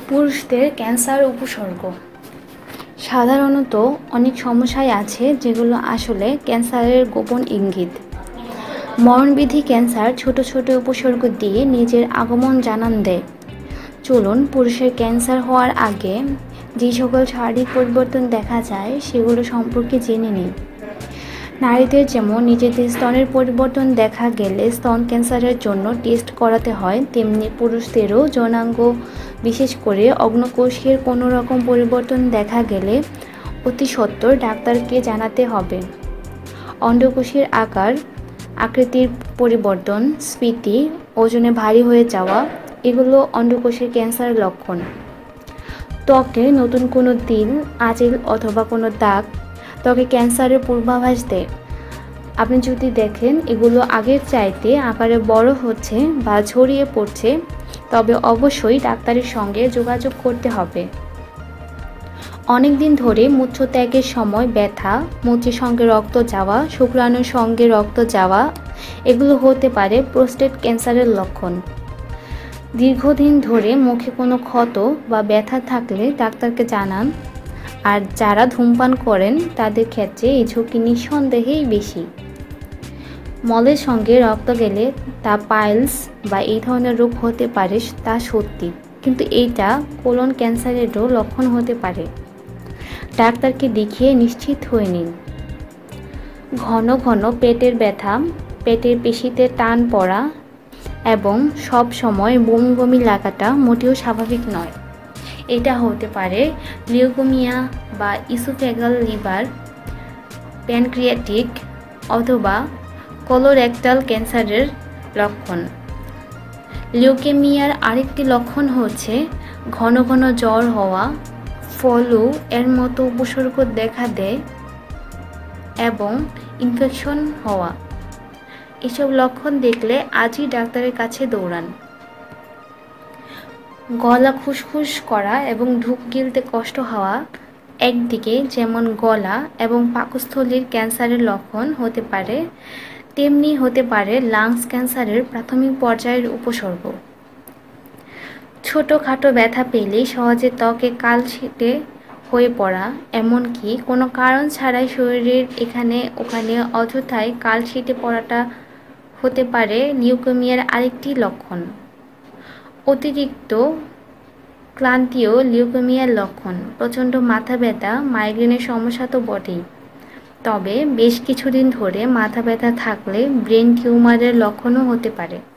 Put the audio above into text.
পুরুষদের ক্যান্সার উপসর্গ সাধারণত অনেক সমস্যাই আছে যেগুলো আসলে ক্যান্সারের গোপন ইঙ্গিত। মরণবিধি ক্যান্সার ছোট ছোট উপসর্গ দিয়ে নিজের আগমন জানান দেয়। চলুন পুরুষের ক্যান্সার হওয়ার আগে যে সকল শারীরিক পরিবর্তন দেখা যায় সেগুলো সম্পর্কে জেনে নিই। নারীদের যেমন নিজেদের স্তনের পরিবর্তন দেখা গেলে স্তন ক্যান্সারের জন্য টেস্ট করাতে হয়, তেমনি পুরুষদেরও যৌনাঙ্গ বিশেষ করে অগ্ন্যকোষের কোনো রকম পরিবর্তন দেখা গেলে অতি সত্বর ডাক্তারকে জানাতে হবে। অন্ডকোষের আকার, আকৃতির পরিবর্তন, স্ফীতি, ওজনে ভারী হয়ে যাওয়া এগুলো অন্ডকোষের ক্যান্সারের লক্ষণ। ত্বকে নতুন কোনো তিল, আঁচিল অথবা কোনো দাগ ত্বকে ক্যান্সারের পূর্বাভাস দেয়। আপনি যদি দেখেন এগুলো আগের চাইতে আকারে বড় হচ্ছে বা ছড়িয়ে পড়ছে, তবে অবশ্যই ডাক্তারের সঙ্গে যোগাযোগ করতে হবে। অনেক দিন ধরে মূত্রত্যাগের সময় ব্যথা, মূত্রের সঙ্গে রক্ত যাওয়া, শুক্রাণুর সঙ্গে রক্ত যাওয়া এগুলো হতে পারে প্রোস্টেট ক্যান্সারের লক্ষণ। দীর্ঘদিন ধরে মুখে কোনো ক্ষত বা ব্যথা থাকলে ডাক্তারকে জানান। আর যারা ধূমপান করেন তাদের ক্ষেত্রে এই ঝুঁকি নিঃসন্দেহেই বেশি। মলের সঙ্গে রক্ত গেলে তা পাইলস বা এই ধরনের রোগ হতে পারে, তা সত্যি, কিন্তু এইটা কোলন ক্যান্সারেরও লক্ষণ হতে পারে। ডাক্তারকে দেখিয়ে নিশ্চিত হয়ে নিন। ঘন ঘন পেটের ব্যথা, পেটের পেশিতে টান পড়া এবং সব সময় বমি বমি লাগাটা মোটেও স্বাভাবিক নয়। এটা হতে পারে লিউকেমিয়া বা ইসোফেগাল লিভার, প্যানক্রিয়াটিক অথবা কোলোরেক্টাল ক্যান্সারের লক্ষণ। লিউকেমিয়ার আরেকটি লক্ষণ হচ্ছে ঘন ঘন জ্বর হওয়া, ফলু এর মতো উপসর্গ দেখা দেয় এবং ইনফেকশন হওয়া। এসব লক্ষণ দেখলে আজই ডাক্তারের কাছে দৌড়ান। গলা খুসখুস করা এবং ঢুক গিলতে কষ্ট হওয়া একদিকে যেমন গলা এবং পাকস্থলীর ক্যান্সারের লক্ষণ হতে পারে, তেমনি হতে পারে লাংস ক্যান্সারের প্রাথমিক পর্যায়ের উপসর্গ। ছোটোখাটো ব্যথা পেলেই সহজে ত্বকে কালশিটে হয়ে পড়া, এমনকি কোনো কারণ ছাড়াই শরীরের এখানে ওখানে অযথায় কালশিটে পড়াটা হতে পারে লিউকেমিয়ার আরেকটি লক্ষণ। অতিরিক্ত ক্লান্তিও লিউকেমিয়ার লক্ষণ। প্রচণ্ড মাথা ব্যথা, মাইগ্রেনের সমস্যা তো বটেই, তবে বেশ কিছুদিন ধরে মাথা ব্যথা থাকলে ব্রেন টিউমারের লক্ষণও হতে পারে।